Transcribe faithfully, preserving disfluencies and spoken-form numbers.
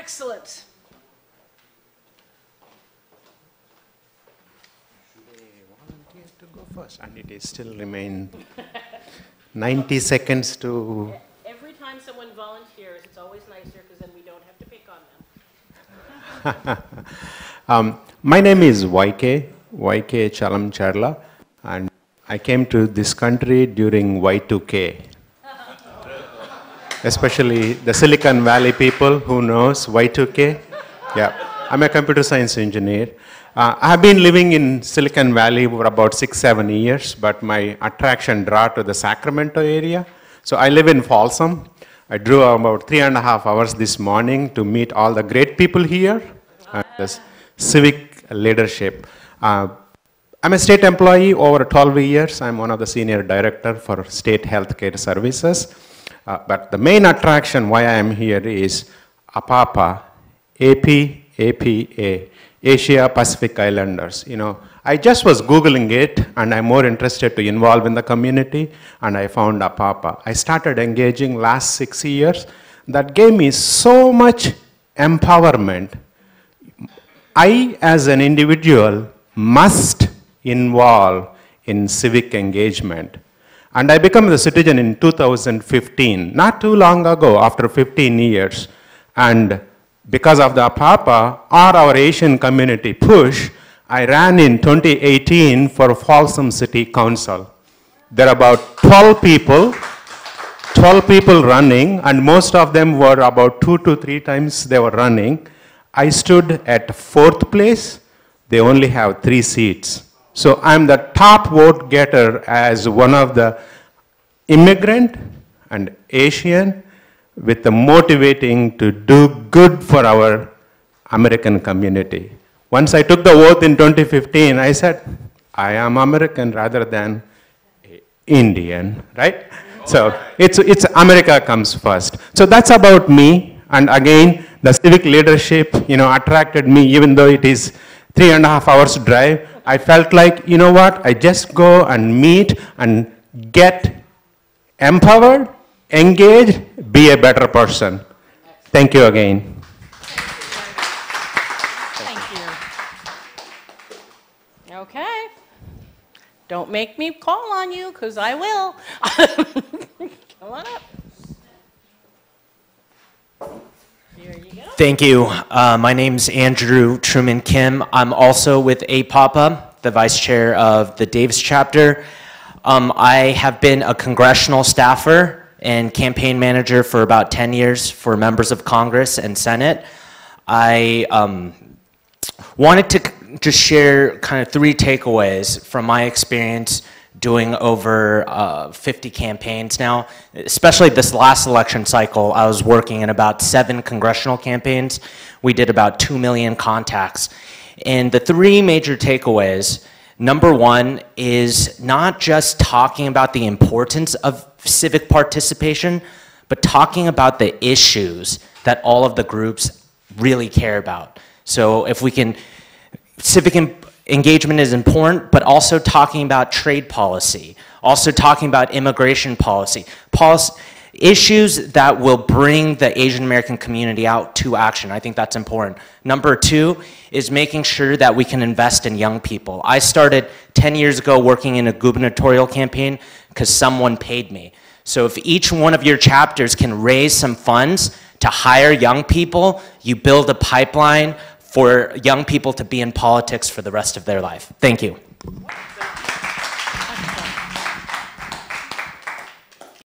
Excellent. To go first, and it is still remain ninety seconds to. Every time someone volunteers, it's always nicer because then we don't have to pick on them. um, my name is Y K, Y K Chalamchrla, and I came to this country during Y two K. Especially the Silicon Valley people who knows Y two K. Yeah, I'm a computer science engineer. Uh, I've been living in Silicon Valley for about six, seven years, but my attraction draw to the Sacramento area. So I live in Folsom. I drove about three and a half hours this morning to meet all the great people here. Uh, this civic leadership. Uh, I'm a state employee over twelve years. I'm one of the senior director for state healthcare services. Uh, but the main attraction why I am here is APAPA, A P A P A. Asia Pacific Islanders. You know, I just was Googling it, and I'm more interested to involve in the community, and I found APAPA. I started engaging last six years. That gave me so much empowerment. I, as an individual, must involve in civic engagement. And I became a citizen in two thousand fifteen, not too long ago, after fifteen years. And because of the APAPA or our Asian community push, I ran in twenty eighteen for Folsom City Council. There are about twelve people, twelve people running, and most of them were about two to three times they were running. I stood at fourth place. They only have three seats. So I'm the top vote getter as one of the immigrant and Asian with the motivating to do good for our American community. Once I took the oath in twenty fifteen, I said, I am American rather than Indian, right? So it's, it's America comes first. So that's about me. And again, the civic leadership, you know, attracted me, even though it is three and a half hours drive. I felt like, you know what, I just go and meet and get empowered, engage, be a better person. Thank you again. Thank you. Okay. Don't make me call on you, because I will. Come on up. Here you go. Thank you. Uh, my name's Andrew Truman Kim. I'm also with APAPA, the vice chair of the Davis chapter. Um, I have been a congressional staffer and campaign manager for about ten years for members of Congress and Senate. I um, wanted to just share kind of three takeaways from my experience doing over uh, fifty campaigns now. Especially this last election cycle, I was working in about seven congressional campaigns. We did about two million contacts. And the three major takeaways, number one is not just talking about the importance of civic participation, but talking about the issues that all of the groups really care about. So if we can, civic engagement is important, but also talking about trade policy, also talking about immigration policy, policy issues that will bring the Asian American community out to action. I think that's important. Number two is making sure that we can invest in young people. I started ten years ago working in a gubernatorial campaign because someone paid me. So if each one of your chapters can raise some funds to hire young people, you build a pipeline for young people to be in politics for the rest of their life. Thank you.